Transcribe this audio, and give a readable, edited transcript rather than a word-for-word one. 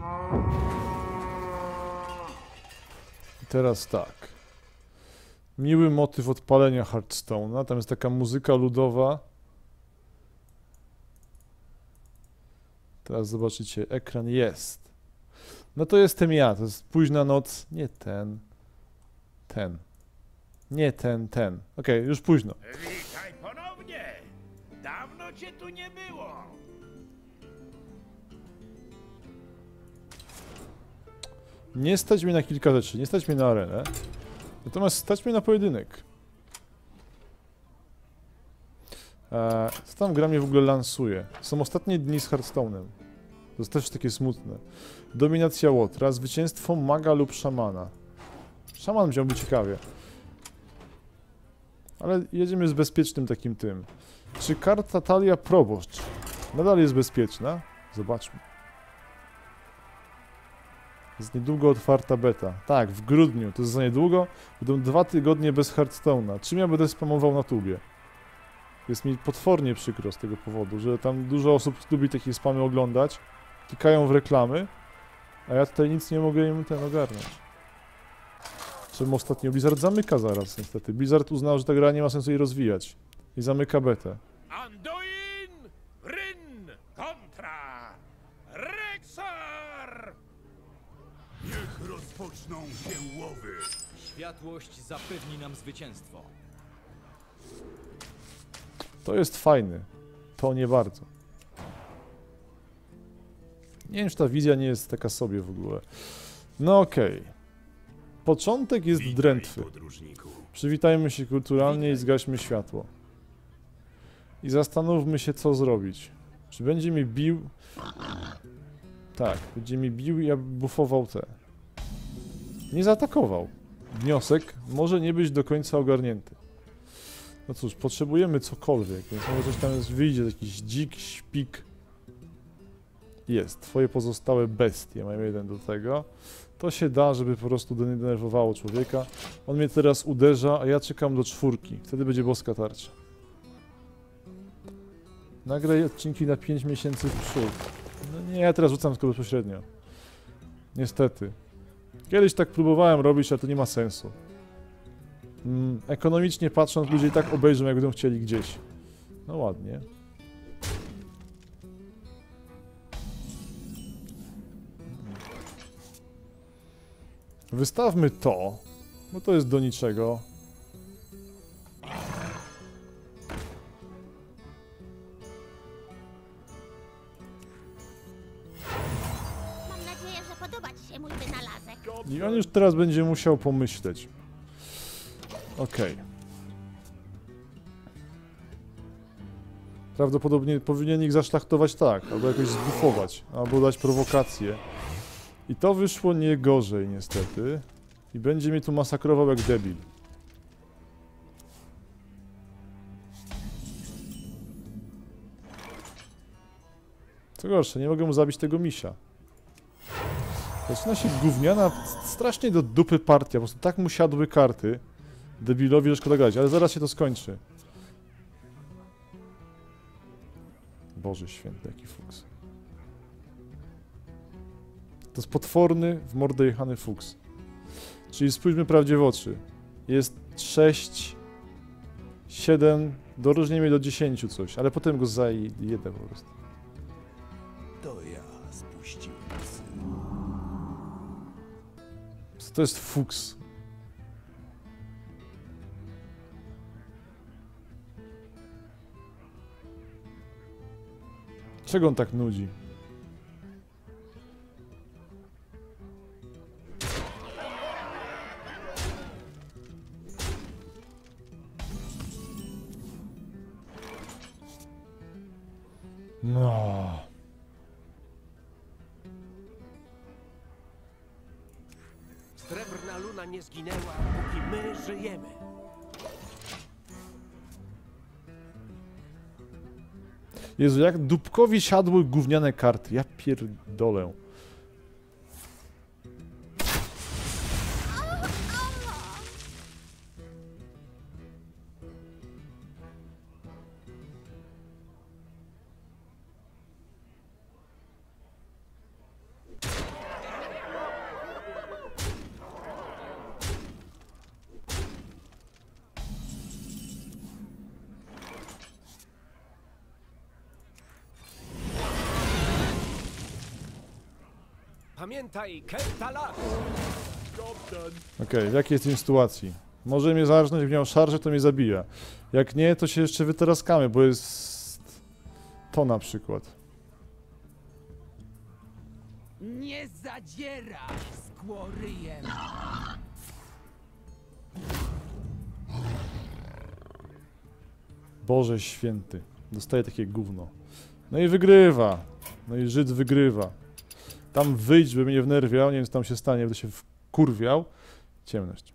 I teraz tak. Miły motyw odpalenia Hearthstone'a. Tam jest taka muzyka ludowa. Teraz zobaczycie, ekran jest. No to jestem ja, to jest późna noc. Nie ten. Ten. Nie ten, ten. Okej, już późno. Witaj ponownie! Dawno cię tu nie było! Nie stać mnie na kilka rzeczy. Nie stać mnie na arenę. Natomiast stać mnie na pojedynek. Co tam gra mnie w ogóle lansuje? Są ostatnie dni z Hearthstone'em. To jest też takie smutne. Dominacja Łotra, zwycięstwo maga lub szamana. Szaman wziąłby ciekawie. Ale jedziemy z bezpiecznym takim tym. Czy karta Talia Proboszcz nadal jest bezpieczna? Zobaczmy. Jest niedługo otwarta beta. Tak, w grudniu. To jest za niedługo. Będą 2 tygodnie bez Hearthstone'a. Czym ja będę spamował na tubie? Jest mi potwornie przykro z tego powodu, że tam dużo osób lubi takie spamy oglądać. Klikają w reklamy. A ja tutaj nic nie mogę im ogarnąć. Czemu ostatnio Blizzard zamyka zaraz, niestety. Blizzard uznał, że ta gra nie ma sensu jej rozwijać. I zamyka betę. Anduin Ryn kontra Rexar! Niech rozpoczną się łowy. Światłość zapewni nam zwycięstwo. To jest fajne. To nie bardzo. Nie wiem, czy ta wizja nie jest taka sobie w ogóle. No okej. Początek jest drętwy. Podróżniku. Przywitajmy się kulturalnie i zgaśmy światło. I zastanówmy się, co zrobić. Czy będzie mi bił... Tak, będzie mi bił i ja buffował te. Nie zaatakował. Wniosek może nie być do końca ogarnięty. No cóż, potrzebujemy cokolwiek, więc może coś tam wyjdzie, jakiś dzik, śpik. Jest, twoje pozostałe bestie, mają 1 do tego. To się da, żeby po prostu denerwowało człowieka. On mnie teraz uderza, a ja czekam do 4. Wtedy będzie boska tarcza. Nagraj odcinki na 5 miesięcy w przód. No nie, ja teraz rzucam tylko bezpośrednio. Niestety. Kiedyś tak próbowałem robić, ale to nie ma sensu. Ekonomicznie patrząc, ludzie i tak obejrzą, jak będą chcieli gdzieś. No ładnie. Wystawmy to, bo to jest do niczego. Mam nadzieję, że podoba ci się mój wynalazek. I on już teraz będzie musiał pomyśleć. Okej. Prawdopodobnie powinien ich zaszlachtować tak, albo jakoś zbufować, albo dać prowokację. I to wyszło nie gorzej niestety. I będzie mnie tu masakrował jak debil. Co gorsze, nie mogę mu zabić tego misia. Zaczyna się gówniana, strasznie do dupy partia, po prostu tak mu siadły karty debilowi, że szkoda grać, ale zaraz się to skończy. Boże święty, jaki fuks. To jest potworny, w mordę jechany fuks. Czyli spójrzmy prawdzie w oczy. Jest 6, 7, dorożniemy do 10 coś, ale potem go zajedę po prostu. To ja spuściłem Co to jest fuks? Czego on tak nudzi? No. Srebrna luna nie zginęła, póki my żyjemy. Jezu, jak dupkowi siadły gówniane karty. Ja pierdolę. Pamiętaj, Keltalak! Okej, w jakiej jestem sytuacji? Może mnie zarżnąć, jak miał szarżę, to mnie zabija. Jak nie, to się jeszcze wytaraskamy, bo jest... to na przykład. Nie zadzieraj z kłoryjem! Boże święty. Dostaje takie gówno. No i wygrywa. No i Żyd wygrywa. Tam wyjdź, by mnie wnerwiał. Nie wiem, co tam się stanie, będę się wkurwiał. Ciemność.